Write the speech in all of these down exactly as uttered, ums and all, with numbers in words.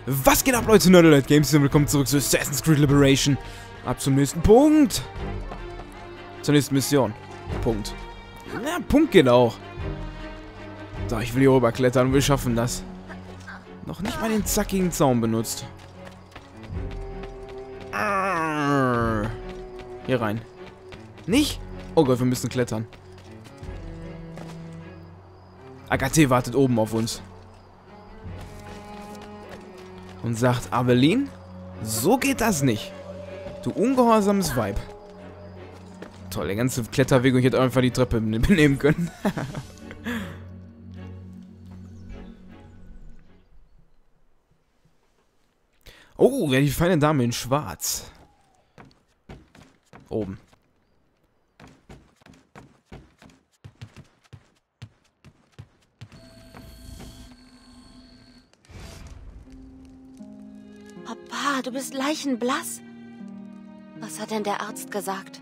Was geht ab, Leute? Nerdalert Games und willkommen zurück zu Assassin's Creed Liberation. Ab zum nächsten Punkt. Zur nächsten Mission. Punkt. Ja, Punkt geht auch. So, ich will hier rüberklettern und wir schaffen das. Noch nicht mal den zackigen Zaun benutzt. Hier rein. Nicht? Oh Gott, wir müssen klettern. Agathe wartet oben auf uns. Und sagt, Aveline, so geht das nicht. Du ungehorsames Weib. Toll, der ganze Kletterweg und ich hätte einfach die Treppe benehmen können. Oh, wer die feine Dame in Schwarz. Oben. Papa, du bist leichenblass. Was hat denn der Arzt gesagt?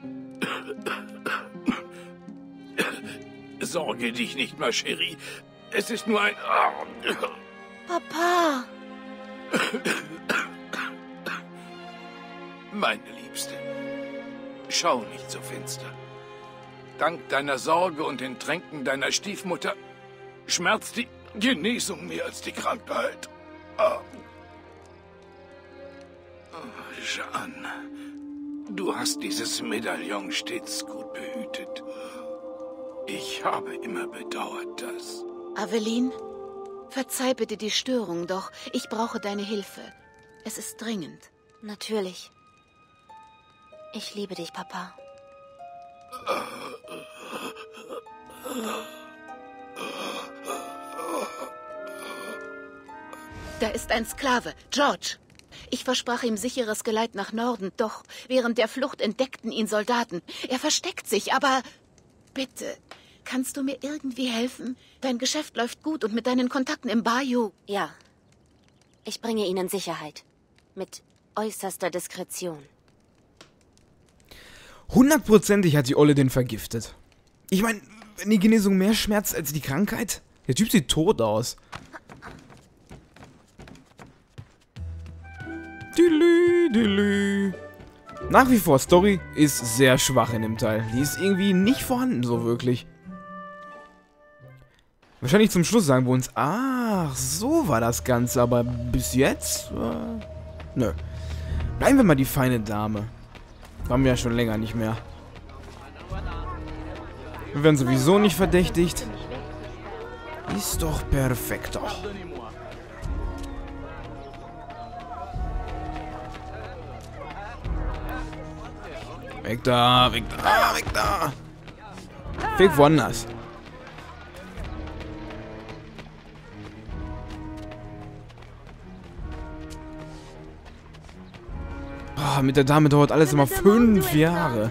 Sorge dich nicht, ma Chérie. Es ist nur ein... Papa! Meine Liebste, schau nicht so finster. Dank deiner Sorge und den Tränken deiner Stiefmutter schmerzt die Genesung mehr als die Krankheit. Oh. Jeanne, du hast dieses Medaillon stets gut behütet. Ich habe immer bedauert, dass... Aveline, verzeih bitte die Störung, doch ich brauche deine Hilfe. Es ist dringend. Natürlich. Ich liebe dich, Papa. Da ist ein Sklave, George. Ich versprach ihm sicheres Geleit nach Norden, doch während der Flucht entdeckten ihn Soldaten. Er versteckt sich, aber... Bitte, kannst du mir irgendwie helfen? Dein Geschäft läuft gut und mit deinen Kontakten im Bayou... Ja, ich bringe ihn in Sicherheit. Mit äußerster Diskretion. Hundertprozentig hat die Olle den vergiftet. Ich meine, wenn die Genesung mehr schmerzt als die Krankheit? Der Typ sieht tot aus. Dülü, dülü. Nach wie vor, Story ist sehr schwach in dem Teil. Die ist irgendwie nicht vorhanden, so wirklich. Wahrscheinlich zum Schluss sagen wir uns, ach, so war das Ganze, aber bis jetzt, äh, nö. Bleiben wir mal die feine Dame. Waren wir ja schon länger nicht mehr. Wir werden sowieso nicht verdächtigt. Ist doch perfekt, doch. Weg da, weg da, weg da. Weg woanders. Oh, mit der Dame dauert alles immer fünf Jahre.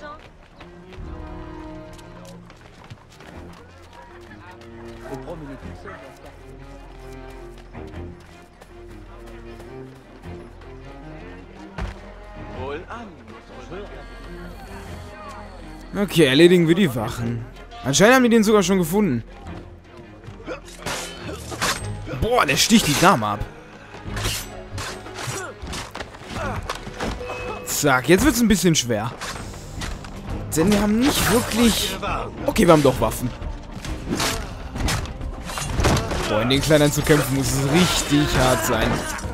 Okay, erledigen wir die Wachen. Anscheinend haben die den sogar schon gefunden. Boah, der sticht die Dame ab. Zack, jetzt wird es ein bisschen schwer. Denn wir haben nicht wirklich... Okay, wir haben doch Waffen. Boah, in den Kleinern zu kämpfen muss es richtig hart sein.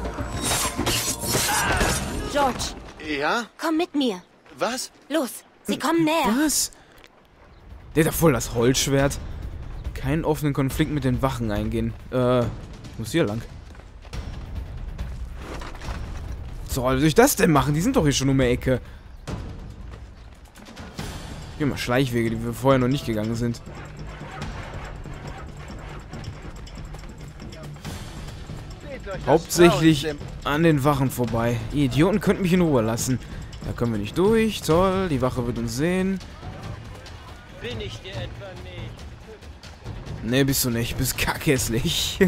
George. Ja? Komm mit mir. Was? Los, sie kommen näher. Was? Der hat ja voll das Holzschwert. Keinen offenen Konflikt mit den Wachen eingehen. Äh, muss hier lang. So, was soll ich das denn machen? Die sind doch hier schon um die Ecke. Hier mal Schleichwege, die wir vorher noch nicht gegangen sind. Hauptsächlich an den Wachen vorbei. Die Idioten könnten mich in Ruhe lassen. Da können wir nicht durch. Toll, die Wache wird uns sehen. Bin ich dir etwa nicht? Nee, bist du nicht. Bist kackhässlich.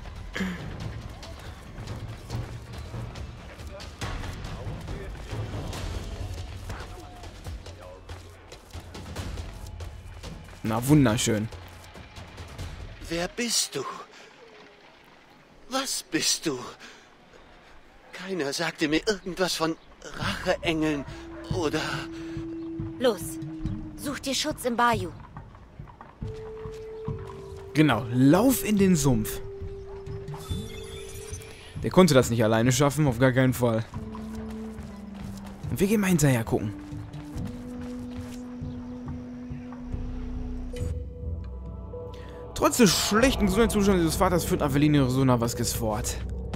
Na, wunderschön. Wer bist du? Was bist du? Keiner sagte mir irgendwas von Racheengeln oder... Los, such dir Schutz im Bayou. Genau, lauf in den Sumpf. Der konnte das nicht alleine schaffen, auf gar keinen Fall. Und wir gehen mal hinterher gucken. Trotz des schlechten Gesundheitszustands des Vaters führt Aveline Resona Vasquez fort.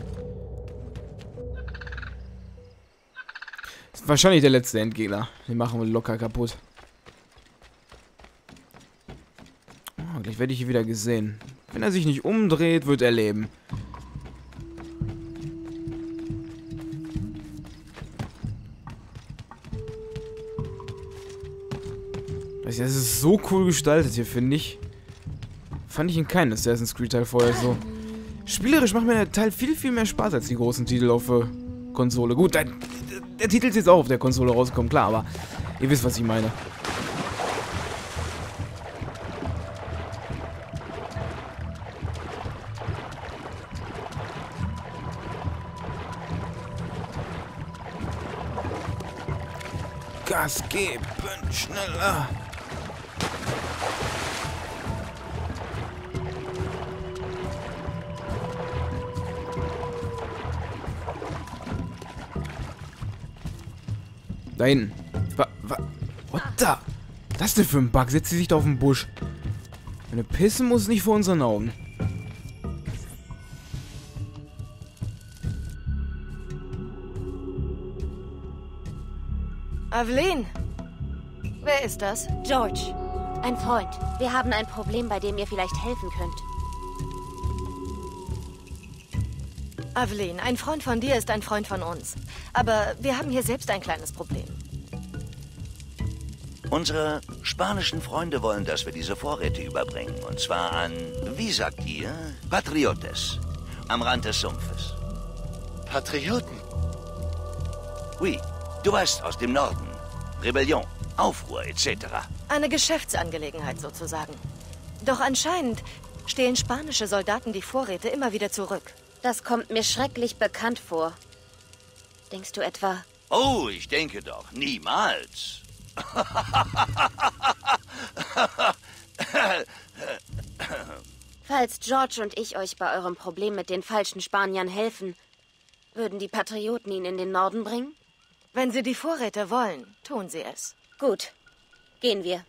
Ist wahrscheinlich der letzte Endgegner. Den machen wir locker kaputt. Oh, gleich werde ich hier wieder gesehen. Wenn er sich nicht umdreht, wird er leben. Das ist so cool gestaltet hier, finde ich. Fand ich in keinem Assassin's Creed Teil vorher so. Spielerisch macht mir der Teil viel, viel mehr Spaß als die großen Titel auf der Konsole. Gut, der, der Titel ist jetzt auch auf der Konsole rausgekommen, klar, aber ihr wisst, was ich meine. Gas geben, schneller. Da hinten. Wa, wa, what the? Was ist denn für ein Bug? Setzt sie sich da auf den Busch. Wenn du pissen musst, nicht vor unseren Augen. Aveline! Wer ist das? George, ein Freund. Wir haben ein Problem, bei dem ihr vielleicht helfen könnt. Aveline, ein Freund von dir ist ein Freund von uns. Aber wir haben hier selbst ein kleines Problem. Unsere spanischen Freunde wollen, dass wir diese Vorräte überbringen. Und zwar an, wie sagt ihr, Patriotes. Am Rand des Sumpfes. Patrioten? Oui, du weißt, aus dem Norden. Rebellion, Aufruhr et cetera. Eine Geschäftsangelegenheit sozusagen. Doch anscheinend stehlen spanische Soldaten die Vorräte immer wieder zurück. Das kommt mir schrecklich bekannt vor. Denkst du etwa... Oh, ich denke doch, niemals. Falls George und ich euch bei eurem Problem mit den falschen Spaniern helfen, würden die Patrioten ihn in den Norden bringen? Wenn sie die Vorräte wollen, tun sie es. Gut, gehen wir.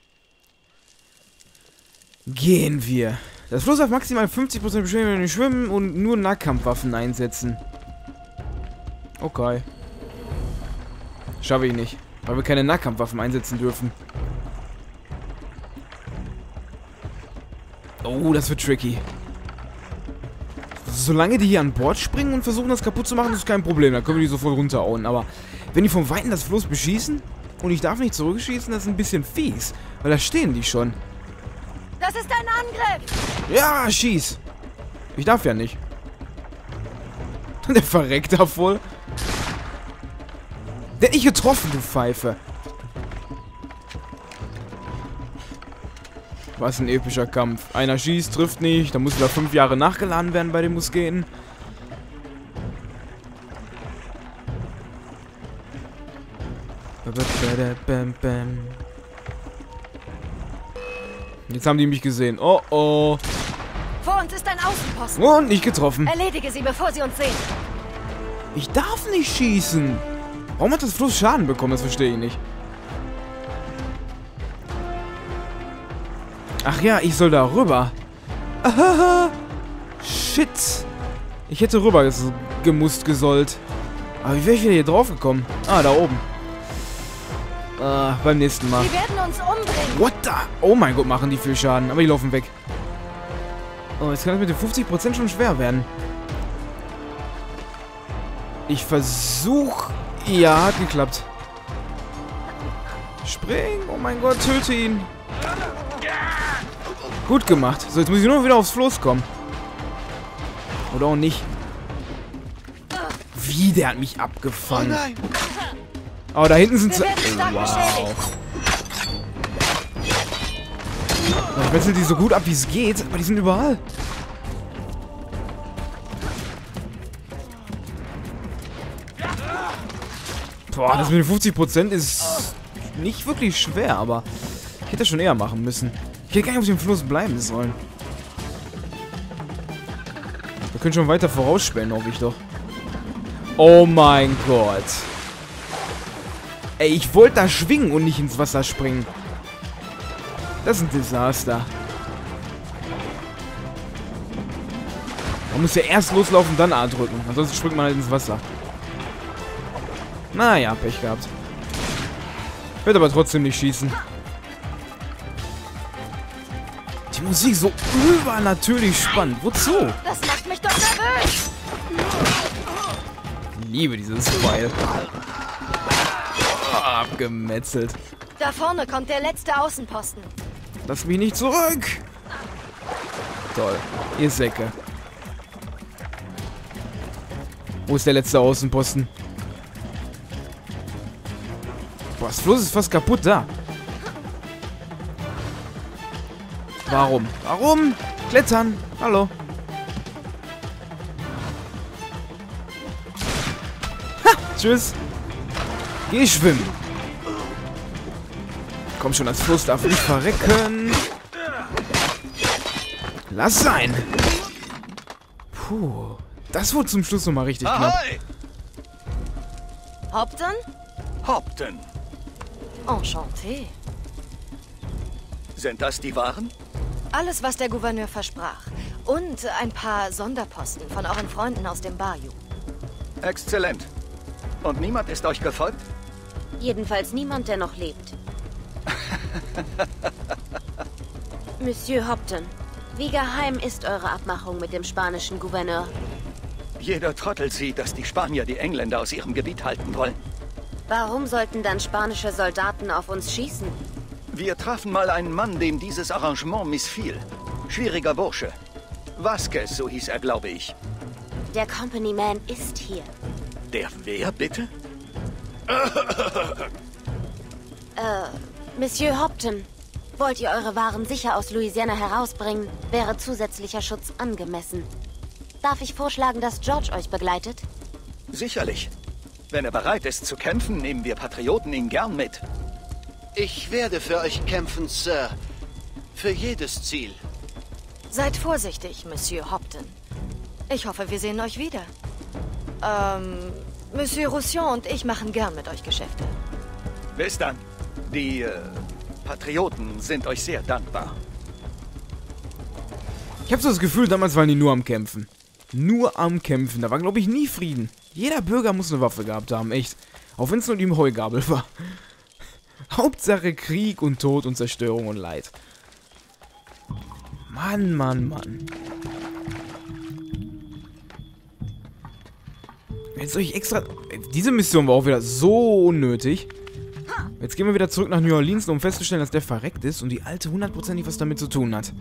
Gehen wir. Das Fluss auf maximal fünfzig Prozent beschleunigen, wenn wir schwimmen und nur Nahkampfwaffen einsetzen. Okay. Schaffe ich nicht, weil wir keine Nahkampfwaffen einsetzen dürfen. Oh, das wird tricky. Solange die hier an Bord springen und versuchen, das kaputt zu machen, ist kein Problem. Dann können wir die sofort runterhauen. Aber wenn die vom Weiten das Floß beschießen und ich darf nicht zurückschießen, das ist ein bisschen fies. Weil da stehen die schon. Das ist ein Angriff! Ja, schieß. Ich darf ja nicht. Der verreckt da voll. Der hat nicht getroffen, du Pfeife. Was ein epischer Kampf. Einer schießt, trifft nicht. Da muss wieder fünf Jahre nachgeladen werden bei den Musketen. Jetzt haben die mich gesehen. Oh oh. Vor uns ist ein Außenposten. Und nicht getroffen. Erledige sie, bevor sie uns sehen. Ich darf nicht schießen. Warum hat das Fluss Schaden bekommen? Das verstehe ich nicht. Ach ja, ich soll da rüber. Ahaha. Shit. Ich hätte rüber ges gemusst gesollt. Aber wie wäre ich wieder hier drauf gekommen? Ah, da oben. Ah, beim nächsten Mal. Sie werden uns umbringen. What the? Oh mein Gott, machen die viel Schaden. Aber die laufen weg. Oh, jetzt kann das mit den fünfzig Prozent schon schwer werden. Ich versuche... Ja, hat geklappt. Spring. Oh mein Gott, töte ihn. Gut gemacht. So, jetzt muss ich nur wieder aufs Floß kommen. Oder auch nicht. Wie, der hat mich abgefangen. Oh nein. Oh, da hinten sind sie... Wow. Ich wechsel die so gut ab, wie es geht, aber die sind überall. Boah, das mit den fünfzig Prozent ist nicht wirklich schwer, aber ich hätte das schon eher machen müssen. Ich hätte gar nicht auf dem Fluss bleiben sollen. Wir können schon weiter vorausspielen, hoffe ich doch. Oh mein Gott. Ey, ich wollte da schwingen und nicht ins Wasser springen. Das ist ein Desaster. Man muss ja erst loslaufen, dann A drücken. Ansonsten springt man halt ins Wasser. Naja, Pech gehabt. Wird aber trotzdem nicht schießen. Die Musik so übernatürlich spannend. Wozu? Das macht mich doch nervös. Ich liebe dieses Pfeil. Oh, abgemetzelt. Da vorne kommt der letzte Außenposten. Lass mich nicht zurück. Toll. Ihr Säcke. Wo ist der letzte Außenposten? Boah, das Floß ist fast kaputt da. Warum? Warum? Klettern. Hallo. Ha! Tschüss. Geh schwimmen. Komm schon, das Floß darf nicht verrecken. Lass sein. Puh. Das wurde zum Schluss nochmal richtig knapp. Ahoi! Hopton? Hopton. Enchanté. Sind das die Waren? Alles, was der Gouverneur versprach. Und ein paar Sonderposten von euren Freunden aus dem Bayou. Exzellent. Und niemand ist euch gefolgt? Jedenfalls niemand, der noch lebt. Monsieur Hopton, wie geheim ist eure Abmachung mit dem spanischen Gouverneur? Jeder Trottel sieht, dass die Spanier die Engländer aus ihrem Gebiet halten wollen. Warum sollten dann spanische Soldaten auf uns schießen? Wir trafen mal einen Mann, dem dieses Arrangement missfiel. Schwieriger Bursche. Vasquez, so hieß er, glaube ich. Der Company Man ist hier. Der wer, bitte? Äh, Monsieur Hopton, wollt ihr eure Waren sicher aus Louisiana herausbringen, wäre zusätzlicher Schutz angemessen. Darf ich vorschlagen, dass George euch begleitet? Sicherlich. Wenn er bereit ist zu kämpfen, nehmen wir Patrioten ihn gern mit. Ich werde für euch kämpfen, Sir. Für jedes Ziel. Seid vorsichtig, Monsieur Hopton. Ich hoffe, wir sehen euch wieder. Ähm, Monsieur Roussillon und ich machen gern mit euch Geschäfte. Bis dann. Die äh, Patrioten sind euch sehr dankbar. Ich habe so das Gefühl, damals waren die nur am Kämpfen. Nur am Kämpfen. Da war, glaube ich, nie Frieden. Jeder Bürger muss eine Waffe gehabt haben, echt. Auch wenn es nur die Heugabel war. Hauptsache Krieg und Tod und Zerstörung und Leid. Mann, Mann, Mann. Jetzt soll ich extra... Diese Mission war auch wieder so unnötig. Jetzt gehen wir wieder zurück nach New Orleans, um festzustellen, dass der verreckt ist und die Alte hundertprozentig was damit zu tun hat.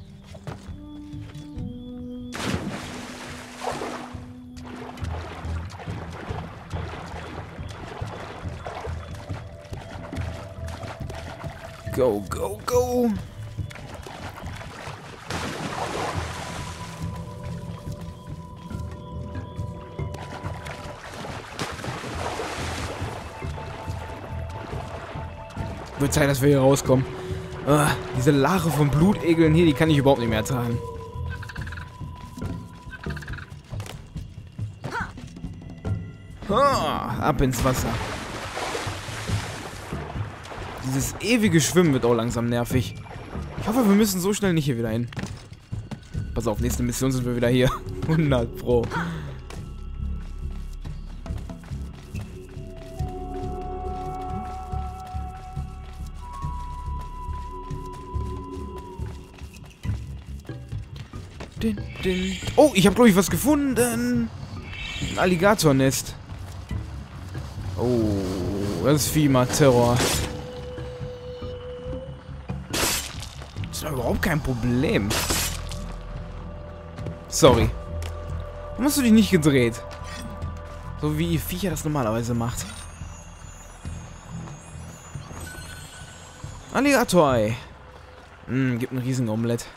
Go, go, go! Wird Zeit, dass wir hier rauskommen. Ah, diese Lache von Blutegeln hier, die kann ich überhaupt nicht mehr ertragen. Ah, ab ins Wasser. Dieses ewige Schwimmen wird auch langsam nervig. Ich hoffe, wir müssen so schnell nicht hier wieder hin. Pass auf, nächste Mission sind wir wieder hier. hundert Pro. Din, din. Oh, ich habe, glaube ich, was gefunden. Ein Alligatornest. Oh, das ist Vieh mal Terror. Das ist doch überhaupt kein Problem. Sorry. Warum hast du dich nicht gedreht? So wie ihr Viecher das normalerweise macht. Alligator-Ei. Hm, gibt ein riesen Omelett.